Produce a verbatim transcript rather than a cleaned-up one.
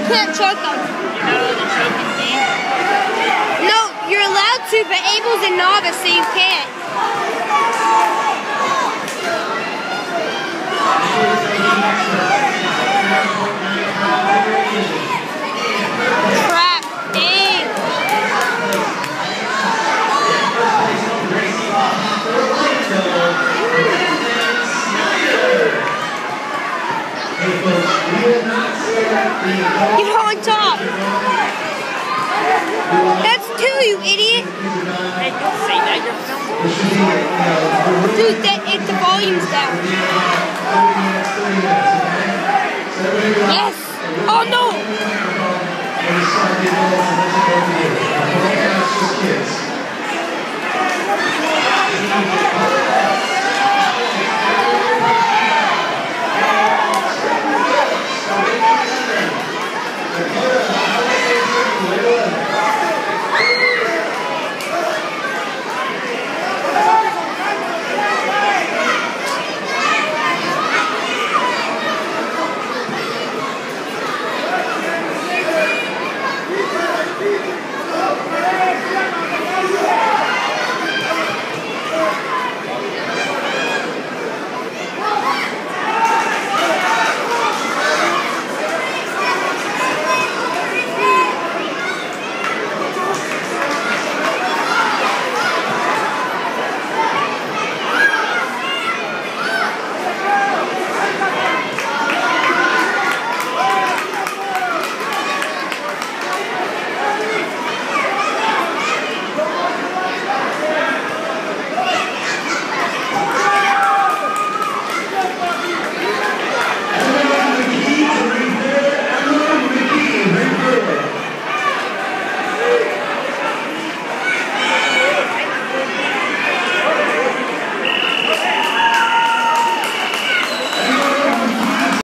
can't choke them. You know the choking key? No, you're allowed to, but Abel's a novice, so you can't. Crap. Dang. You're on top. That's two, you idiot. Hey, don't say that. You're filming. Dude, that it, the volume's down. Yes. Oh no.